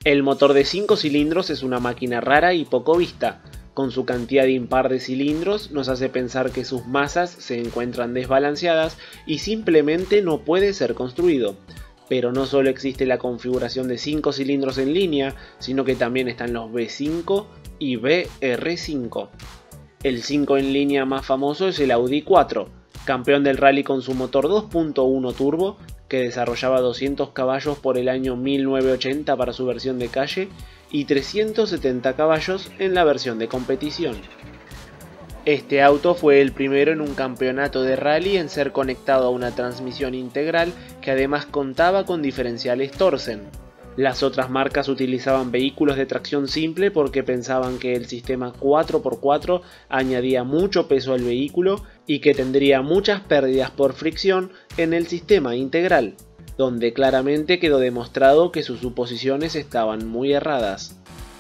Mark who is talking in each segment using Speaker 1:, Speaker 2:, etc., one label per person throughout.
Speaker 1: El motor de 5 cilindros es una máquina rara y poco vista. Con su cantidad impar de cilindros nos hace pensar que sus masas se encuentran desbalanceadas y simplemente no puede ser construido. Pero no solo existe la configuración de 5 cilindros en línea, sino que también están los V5 y VR5. El 5 en línea más famoso es el Audi 4, campeón del rally con su motor 2.1 turbo, que desarrollaba 200 caballos por el año 1980 para su versión de calle y 370 caballos en la versión de competición. Este auto fue el primero en un campeonato de rally en ser conectado a una transmisión integral que además contaba con diferenciales Torsen. Las otras marcas utilizaban vehículos de tracción simple porque pensaban que el sistema 4x4 añadía mucho peso al vehículo y que tendría muchas pérdidas por fricción en el sistema integral, donde claramente quedó demostrado que sus suposiciones estaban muy erradas.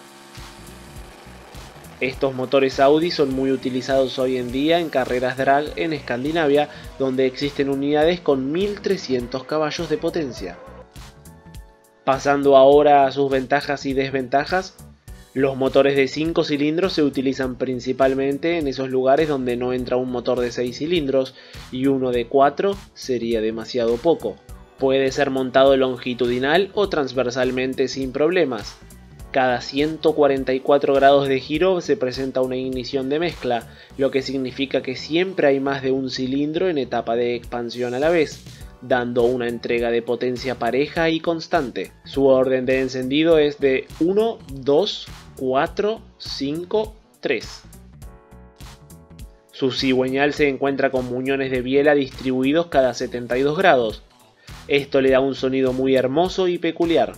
Speaker 1: Estos motores Audi son muy utilizados hoy en día en carreras drag en Escandinavia, donde existen unidades con 1300 caballos de potencia. Pasando ahora a sus ventajas y desventajas, los motores de 5 cilindros se utilizan principalmente en esos lugares donde no entra un motor de 6 cilindros y uno de 4 sería demasiado poco. Puede ser montado longitudinal o transversalmente sin problemas. Cada 144 grados de giro se presenta una ignición de mezcla, lo que significa que siempre hay más de un cilindro en etapa de expansión a la vez, dando una entrega de potencia pareja y constante. Su orden de encendido es de 1, 2, 4, 5, 3. Su cigüeñal se encuentra con muñones de biela distribuidos cada 72 grados. Esto le da un sonido muy hermoso y peculiar.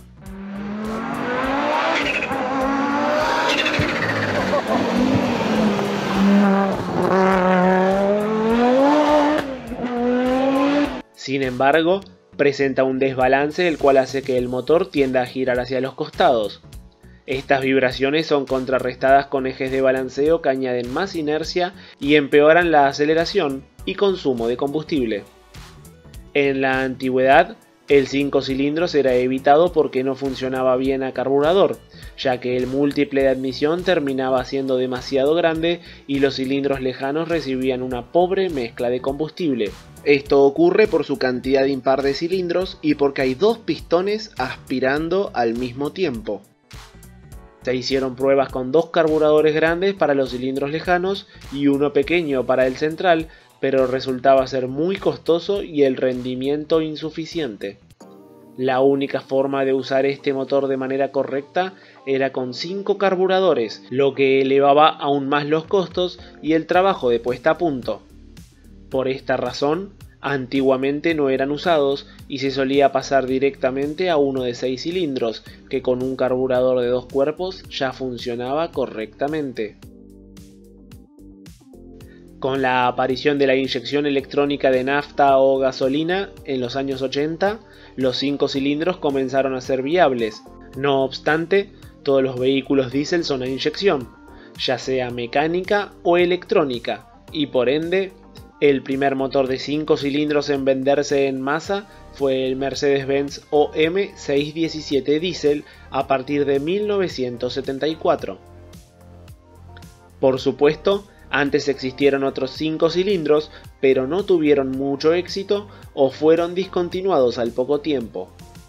Speaker 1: Sin embargo, presenta un desbalance el cual hace que el motor tienda a girar hacia los costados. Estas vibraciones son contrarrestadas con ejes de balanceo que añaden más inercia y empeoran la aceleración y consumo de combustible. En la antigüedad, el 5 cilindros era evitado porque no funcionaba bien a carburador, ya que el múltiple de admisión terminaba siendo demasiado grande y los cilindros lejanos recibían una pobre mezcla de combustible. Esto ocurre por su cantidad impar de cilindros y porque hay dos pistones aspirando al mismo tiempo. Se hicieron pruebas con dos carburadores grandes para los cilindros lejanos y uno pequeño para el central, pero resultaba ser muy costoso y el rendimiento insuficiente. La única forma de usar este motor de manera correcta era con 5 carburadores, lo que elevaba aún más los costos y el trabajo de puesta a punto. Por esta razón, antiguamente no eran usados y se solía pasar directamente a uno de 6 cilindros, que con un carburador de 2 cuerpos ya funcionaba correctamente. Con la aparición de la inyección electrónica de nafta o gasolina en los años 80, los 5 cilindros comenzaron a ser viables. No obstante, todos los vehículos diésel son a inyección, ya sea mecánica o electrónica, y por ende, el primer motor de 5 cilindros en venderse en masa fue el Mercedes-Benz OM617 Diesel a partir de 1974. Por supuesto, antes existieron otros 5 cilindros, pero no tuvieron mucho éxito o fueron discontinuados al poco tiempo.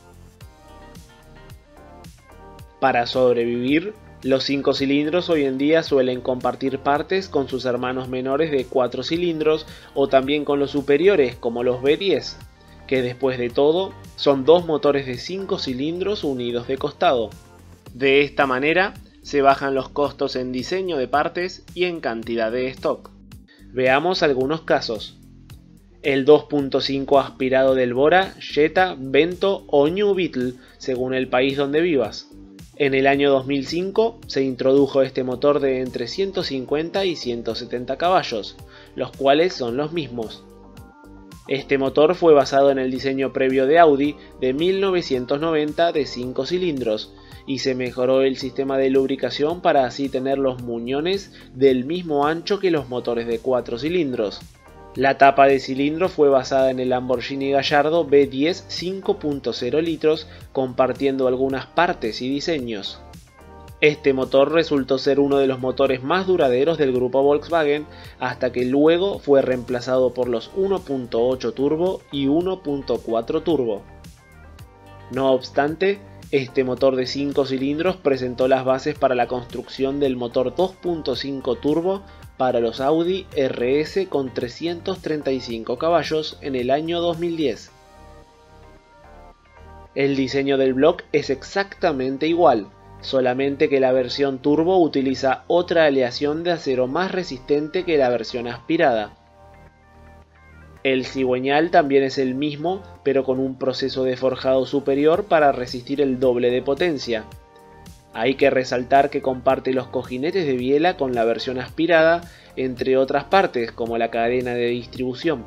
Speaker 1: Para sobrevivir, los 5 cilindros hoy en día suelen compartir partes con sus hermanos menores de 4 cilindros o también con los superiores como los V10, que después de todo son dos motores de 5 cilindros unidos de costado. De esta manera se bajan los costos en diseño de partes y en cantidad de stock. Veamos algunos casos. El 2.5 aspirado del Bora, Jetta, Vento o New Beetle, según el país donde vivas. En el año 2005 se introdujo este motor de entre 150 y 170 caballos, los cuales son los mismos. Este motor fue basado en el diseño previo de Audi de 1990 de 5 cilindros y se mejoró el sistema de lubricación para así tener los muñones del mismo ancho que los motores de 4 cilindros. La tapa de cilindro fue basada en el Lamborghini Gallardo V10 5.0 litros, compartiendo algunas partes y diseños. Este motor resultó ser uno de los motores más duraderos del grupo Volkswagen, hasta que luego fue reemplazado por los 1.8 turbo y 1.4 turbo. No obstante, este motor de 5 cilindros presentó las bases para la construcción del motor 2.5 turbo para los Audi RS con 335 caballos en el año 2010. El diseño del bloque es exactamente igual, solamente que la versión turbo utiliza otra aleación de acero más resistente que la versión aspirada. El cigüeñal también es el mismo, pero con un proceso de forjado superior para resistir el doble de potencia. Hay que resaltar que comparte los cojinetes de biela con la versión aspirada, entre otras partes como la cadena de distribución.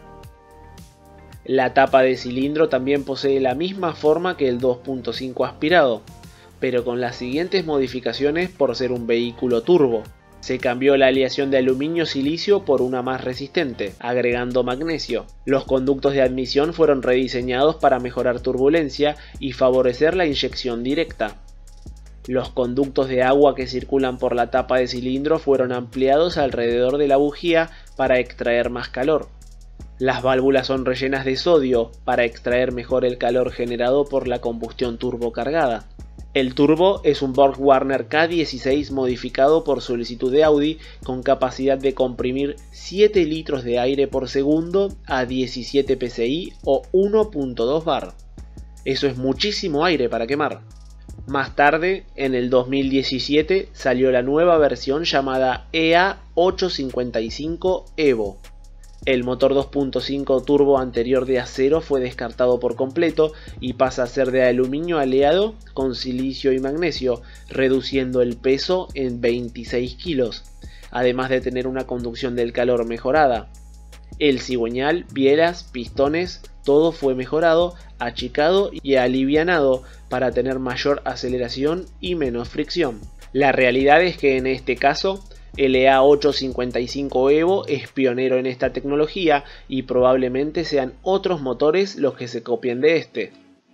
Speaker 1: La tapa de cilindro también posee la misma forma que el 2.5 aspirado, pero con las siguientes modificaciones por ser un vehículo turbo. Se cambió la aleación de aluminio-silicio por una más resistente, agregando magnesio. Los conductos de admisión fueron rediseñados para mejorar turbulencia y favorecer la inyección directa. Los conductos de agua que circulan por la tapa de cilindro fueron ampliados alrededor de la bujía para extraer más calor. Las válvulas son rellenas de sodio para extraer mejor el calor generado por la combustión turbocargada. El turbo es un BorgWarner K16 modificado por solicitud de Audi con capacidad de comprimir 7 litros de aire por segundo a 17 psi o 1.2 bar. Eso es muchísimo aire para quemar. Más tarde, en el 2017, salió la nueva versión llamada EA855 Evo. El motor 2.5 turbo anterior de acero fue descartado por completo y pasa a ser de aluminio aleado con silicio y magnesio, reduciendo el peso en 26 kilos, además de tener una conducción del calor mejorada. El cigüeñal, bielas, pistones, todo fue mejorado, achicado y alivianado para tener mayor aceleración y menos fricción. La realidad es que en este caso, el EA855 Evo es pionero en esta tecnología y probablemente sean otros motores los que se copien de este.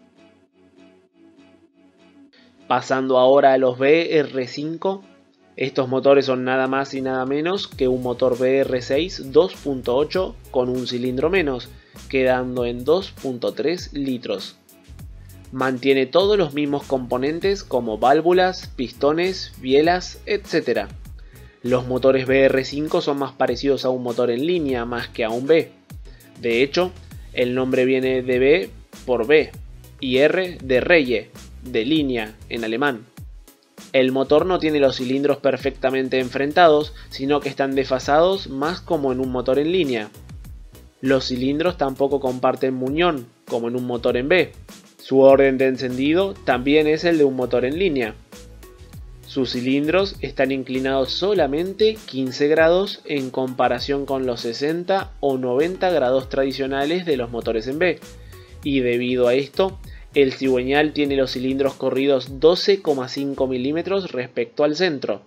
Speaker 1: Pasando ahora a los BR5, estos motores son nada más y nada menos que un motor BR6 2.8 con un cilindro menos, quedando en 2.3 litros. Mantiene todos los mismos componentes como válvulas, pistones, bielas, etc. Los motores BR5 son más parecidos a un motor en línea más que a un B. De hecho, el nombre viene de B por B y R de Reihe, de línea en alemán. El motor no tiene los cilindros perfectamente enfrentados, sino que están desfasados más como en un motor en línea. Los cilindros tampoco comparten muñón, como en un motor en B. Su orden de encendido también es el de un motor en línea. Sus cilindros están inclinados solamente 15 grados en comparación con los 60 o 90 grados tradicionales de los motores en B, y debido a esto, el cigüeñal tiene los cilindros corridos 12,5 milímetros respecto al centro.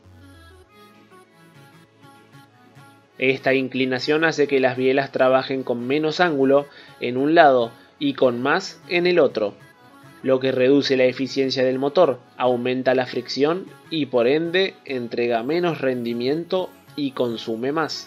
Speaker 1: Esta inclinación hace que las bielas trabajen con menos ángulo en un lado y con más en el otro, lo que reduce la eficiencia del motor, aumenta la fricción y por ende entrega menos rendimiento y consume más.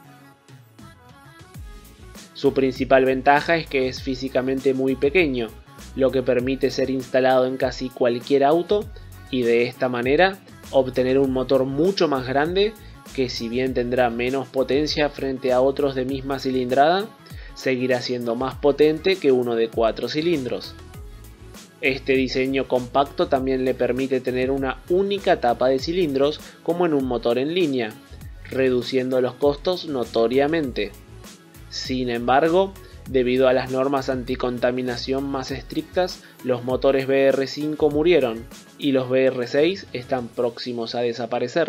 Speaker 1: Su principal ventaja es que es físicamente muy pequeño, lo que permite ser instalado en casi cualquier auto y de esta manera obtener un motor mucho más grande que, si bien tendrá menos potencia frente a otros de misma cilindrada, seguirá siendo más potente que uno de 4 cilindros. Este diseño compacto también le permite tener una única tapa de cilindros como en un motor en línea, reduciendo los costos notoriamente. Sin embargo, debido a las normas anticontaminación más estrictas, los motores BR5 murieron y los BR6 están próximos a desaparecer.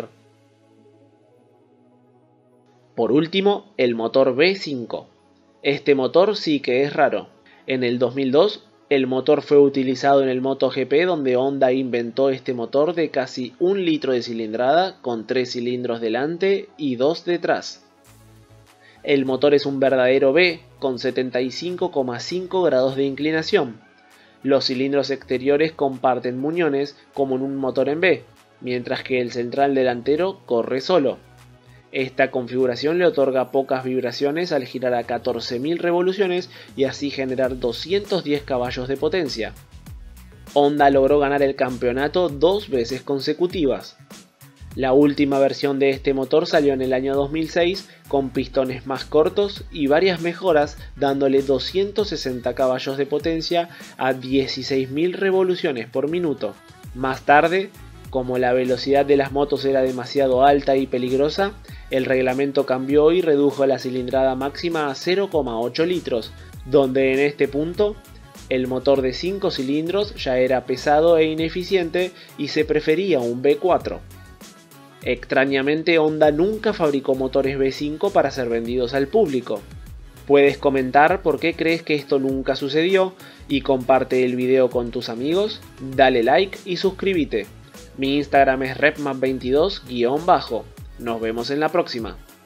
Speaker 1: Por último, el motor V5. Este motor sí que es raro. En el 2002, el motor fue utilizado en el MotoGP, donde Honda inventó este motor de casi 1 litro de cilindrada con 3 cilindros delante y 2 detrás. El motor es un verdadero V con 75,5 grados de inclinación. Los cilindros exteriores comparten muñones como en un motor en V, mientras que el central delantero corre solo. Esta configuración le otorga pocas vibraciones al girar a 14.000 revoluciones y así generar 210 caballos de potencia. Honda logró ganar el campeonato 2 veces consecutivas. La última versión de este motor salió en el año 2006 con pistones más cortos y varias mejoras, dándole 260 caballos de potencia a 16.000 revoluciones por minuto. Más tarde, como la velocidad de las motos era demasiado alta y peligrosa, el reglamento cambió y redujo la cilindrada máxima a 0,8 litros, donde en este punto el motor de 5 cilindros ya era pesado e ineficiente y se prefería un V4. Extrañamente, Honda nunca fabricó motores V5 para ser vendidos al público. Puedes comentar por qué crees que esto nunca sucedió y comparte el video con tus amigos, dale like y suscríbete. Mi Instagram es repman22_. Nos vemos en la próxima.